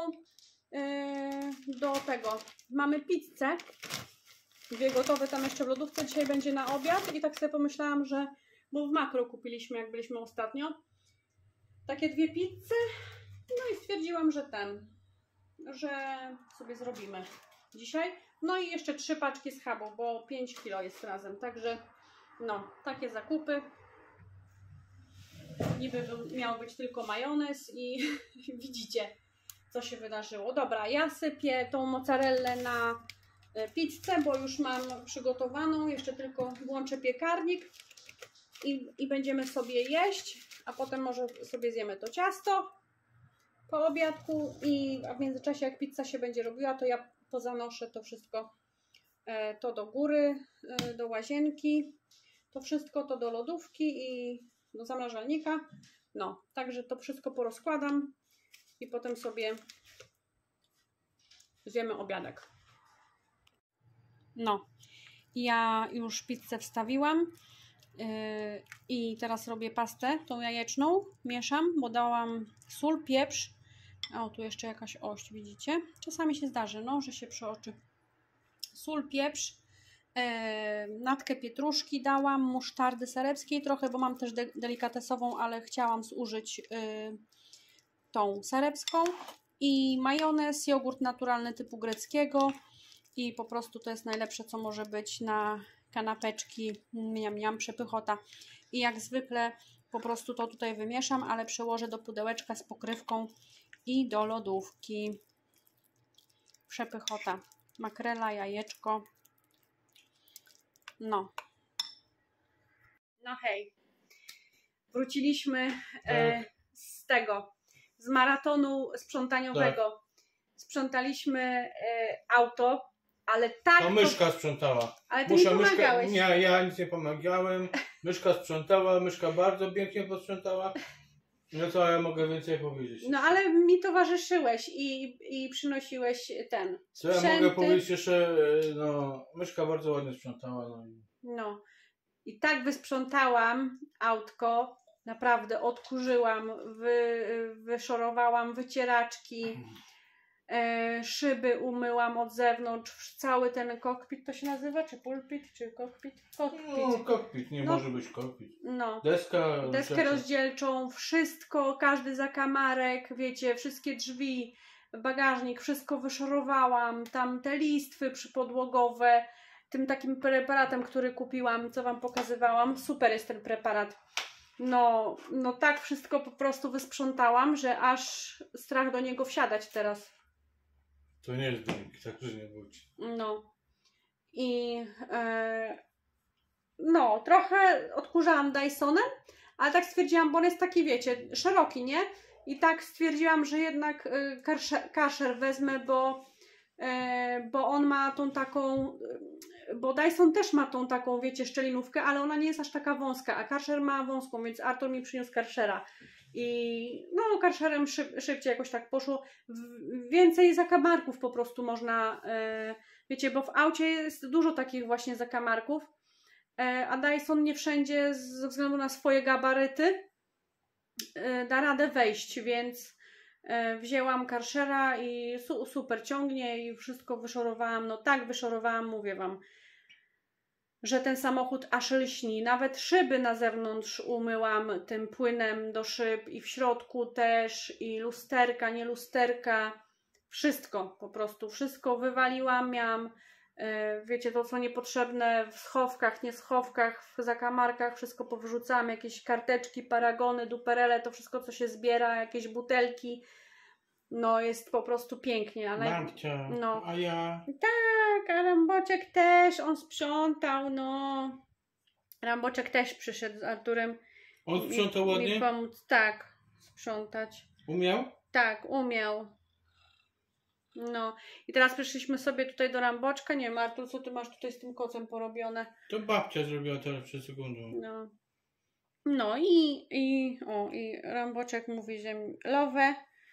do tego. Mamy pizzę. Dwie gotowe tam jeszcze w lodówce. Dzisiaj będzie na obiad. I tak sobie pomyślałam, że bo w Makro kupiliśmy, jak byliśmy ostatnio. Takie dwie pizze. No i stwierdziłam, że ten, że sobie zrobimy dzisiaj. No i jeszcze trzy paczki schabu, bo pięć kilo jest razem. Także no, takie zakupy. Niby miał być tylko majonez i widzicie, co się wydarzyło. Dobra, ja sypię tą mozzarellę na pizzę, bo już mam przygotowaną. Jeszcze tylko włączę piekarnik i, i będziemy sobie jeść, a potem może sobie zjemy to ciasto po obiadku i a w międzyczasie jak pizza się będzie robiła, to ja pozanoszę to wszystko e, to do góry, e, do łazienki, to wszystko to do lodówki i do zamrażalnika. No, także to wszystko porozkładam i potem sobie zjemy obiadek. No, ja już pizzę wstawiłam yy, i teraz robię pastę tą jajeczną, mieszam, bo dałam sól, pieprz. O, tu jeszcze jakaś ość, widzicie? Czasami się zdarzy, no, że się przeoczy. Sól, pieprz, yy, natkę pietruszki dałam, musztardy serebskiej trochę, bo mam też de delikatesową, ale chciałam zużyć yy, tą serebską. I majonez, jogurt naturalny typu greckiego. I po prostu to jest najlepsze, co może być na kanapeczki. Miam, miam, przepychota. I jak zwykle po prostu to tutaj wymieszam, ale przełożę do pudełeczka z pokrywką i do lodówki. Przepychota. makrela, jajeczko. No. No hej. Wróciliśmy e, z tego, z maratonu sprzątaniowego. Tak. Sprzątaliśmy e, auto, ale tak... To myszka sprzątała. Ale ty Muszę, nie pomagałeś. Myszka, nie, ja nic nie pomagałem. Myszka sprzątała, myszka bardzo pięknie posprzątała. No co ja mogę więcej powiedzieć? No ale mi towarzyszyłeś i, i przynosiłeś ten Co ja sprzęty. mogę powiedzieć jeszcze, no myszka bardzo ładnie sprzątała. No, no. I tak wysprzątałam autko, naprawdę odkurzyłam, wy, wyszorowałam wycieraczki, e, szyby umyłam od zewnątrz, cały ten kokpit to się nazywa, czy pulpit, czy kokpit? Kokpit. No kokpit, nie no, może być kokpit. No. Deska, Deskę rzeczy. rozdzielczą, wszystko, każdy zakamarek, wiecie, wszystkie drzwi, bagażnik, wszystko wyszorowałam, tam te listwy przypodłogowe, tym takim preparatem, który kupiłam, co wam pokazywałam, super jest ten preparat. No, no tak wszystko po prostu wysprzątałam, że aż strach do niego wsiadać teraz. To nie jest donik, także nie bójcie. No i e, no, trochę odkurzałam Dysonem, ale tak stwierdziłam, bo on jest taki, wiecie, szeroki, nie? I tak stwierdziłam, że jednak y, Karcher, Karcher wezmę, bo, y, bo on ma tą taką, y, bo Dyson też ma tą taką, wiecie, szczelinówkę, ale ona nie jest aż taka wąska, a Karcher ma wąską, więc Artur mi przyniósł Karchera. I no, Karcherem szyb, szybciej jakoś tak poszło. W, więcej zakamarków po prostu można, y, wiecie, bo w aucie jest dużo takich właśnie zakamarków, a Dyson nie wszędzie ze względu na swoje gabaryty da radę wejść, więc wzięłam Karchera i su super ciągnie i wszystko wyszorowałam. No tak wyszorowałam, mówię wam, że ten samochód aż lśni. Nawet szyby na zewnątrz umyłam tym płynem do szyb i w środku też, i lusterka, nie lusterka, wszystko po prostu, wszystko wywaliłam, miałam wiecie, to co niepotrzebne w schowkach, nie schowkach, w zakamarkach, wszystko powrzucałam, jakieś karteczki, paragony, duperele, to wszystko co się zbiera, jakieś butelki, no jest po prostu pięknie. Ale Babcia, no. A ja? Tak, a Ramboczek też, on sprzątał, no. Ramboczek też przyszedł z Arturem. On sprzątał mi, ładnie? mi pomóc, tak, sprzątać. Umiał? Tak, umiał. No i teraz przyszliśmy sobie tutaj do Ramboczka. Nie wiem, Artur, co ty masz tutaj z tym kocem porobione? To babcia zrobiła teraz przed sekundą. No, no i, i, o, i Ramboczek mówi, że love.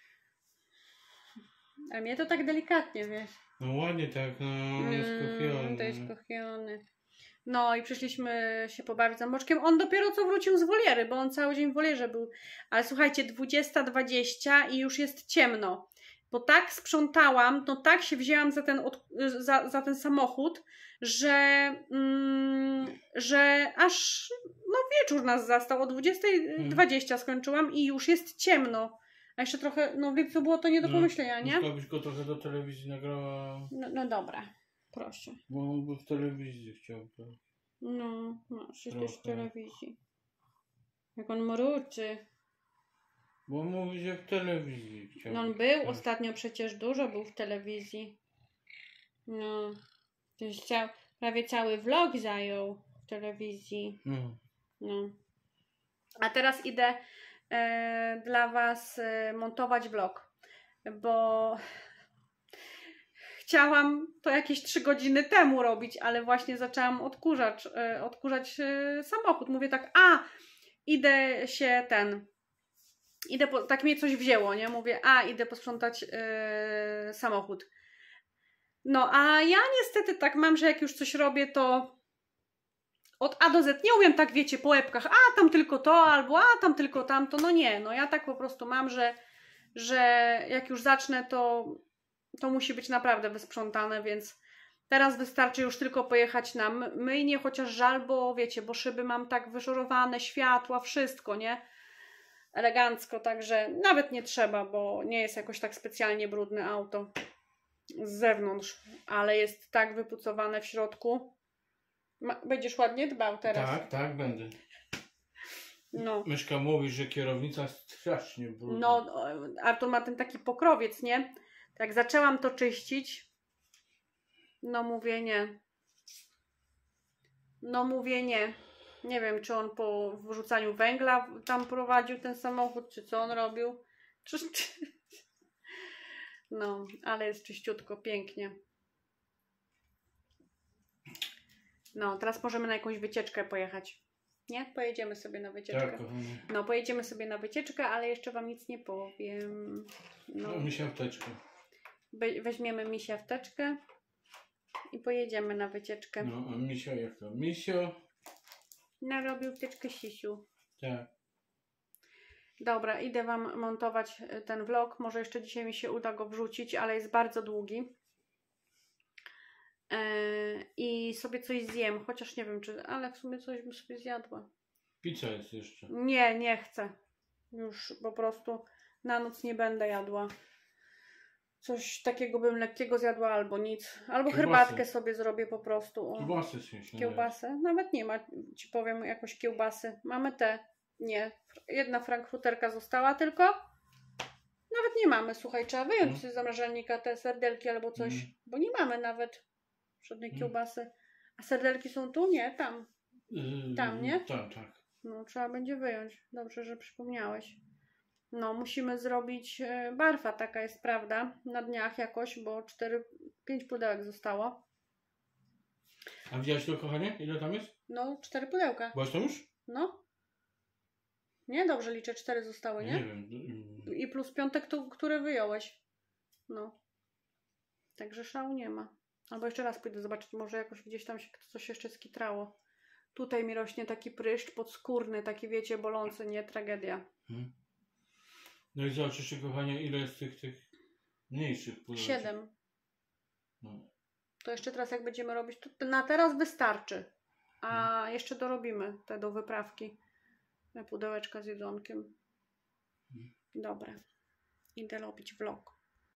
A mnie to tak delikatnie, wiesz. No ładnie tak, no jest kochiony. Mm, to jest kochiony. No i przyszliśmy się pobawić z Ramboczkiem. On dopiero co wrócił z woliery, bo on cały dzień w wolierze był. Ale słuchajcie, dwudziesta dwadzieścia i już jest ciemno. Bo tak sprzątałam, no tak się wzięłam za ten, od, za, za ten samochód, że, mm, że aż no wieczór nas zastał. O dwudziestej dwadzieścia skończyłam i już jest ciemno. A jeszcze trochę, no więc to było to nie do pomyślenia, nie? No, byś go trochę do telewizji nagrała. No, no dobra, proszę. Bo on by w telewizji chciał. Tak? No, masz, jesteś w Trochę. telewizji. Jak on mruczy. Bo on mówi, że w telewizji chciał. No on był tak. ostatnio przecież dużo był w telewizji. No, to już cał, prawie cały vlog zajął w telewizji. No. No. A teraz idę e, dla was e, montować vlog, bo chciałam to jakieś trzy godziny temu robić, ale właśnie zaczęłam odkurzać, e, odkurzać e, samochód. Mówię tak, a idę się ten... Idę po, tak mnie coś wzięło, nie? Mówię, a idę posprzątać yy, samochód. No, a ja niestety tak mam, że jak już coś robię, to od A do Z nie umiem tak, wiecie, po łebkach, a tam tylko to, albo a tam tylko tamto. No nie, no ja tak po prostu mam, że, że jak już zacznę, to, to musi być naprawdę wysprzątane, więc teraz wystarczy już tylko pojechać na myjnię, chociaż żal, bo wiecie, bo szyby mam tak wyszorowane, światła, wszystko, nie? Elegancko, także nawet nie trzeba, bo nie jest jakoś tak specjalnie brudne auto z zewnątrz, ale jest tak wypucowane w środku. Ma, będziesz ładnie dbał teraz. Tak, tak, będę. No. Myszka mówi, że kierownica strasznie brudna. No, Artur ma ten taki pokrowiec, nie? Tak zaczęłam to czyścić, No mówię nie. No mówię nie. Nie wiem, czy on po wrzucaniu węgla tam prowadził ten samochód, czy co on robił. Czy... No, ale jest czyściutko, pięknie. No, teraz możemy na jakąś wycieczkę pojechać. Nie? Pojedziemy sobie na wycieczkę. Tak, kochanie. No, pojedziemy sobie na wycieczkę, ale jeszcze wam nic nie powiem. No, No, mi się apteczkę. we- weźmiemy misia w teczkę i pojedziemy na wycieczkę. No, a misio jak to? Misio? Narobił teczkę sisiu. Tak. Dobra, idę wam montować ten vlog. Może jeszcze dzisiaj mi się uda go wrzucić, ale jest bardzo długi. Yy, I sobie coś zjem, chociaż nie wiem czy, ale w sumie coś bym sobie zjadła. Pizza jest jeszcze. Nie, nie chcę. Już po prostu na noc nie będę jadła. Coś takiego bym lekkiego zjadła albo nic. Albo Kiełbasy. herbatkę sobie zrobię po prostu. O. Kiełbasy się Kiełbasy? Nawet nie ma, ci powiem, jakoś kiełbasy. Mamy te. Nie. Jedna frankfurterka została tylko. Nawet nie mamy, słuchaj, trzeba wyjąć Mm. z zamrażalnika te serdelki albo coś, Mm. bo nie mamy nawet żadnej Mm. kiełbasy. A serdelki są tu? Nie, tam. Yy, Tam, nie? Tam, tak. No, trzeba będzie wyjąć. Dobrze, że przypomniałeś. No, musimy zrobić e, barfa, taka jest prawda, na dniach jakoś, bo cztery, pięć pudełek zostało. A widziałeś to, kochanie? Ile tam jest? No, cztery pudełka. Byłaś to już? No. Nie, dobrze liczę, cztery zostały, Nie nie? wiem. Yy, I plus piątek, tu, które wyjąłeś. No. Także szału nie ma. Albo jeszcze raz pójdę zobaczyć, może jakoś gdzieś tam się coś jeszcze skitrało. Tutaj mi rośnie taki pryszcz podskórny, taki wiecie, bolący, nie? Tragedia. hmm. No i zobacz jeszcze, kochanie, ile jest tych, tych mniejszych pudełek. Siedem. No. To jeszcze teraz jak będziemy robić, to na teraz wystarczy. A jeszcze dorobimy te do wyprawki. Te pudełeczka z jedzonkiem. Dobra. Idę robić vlog.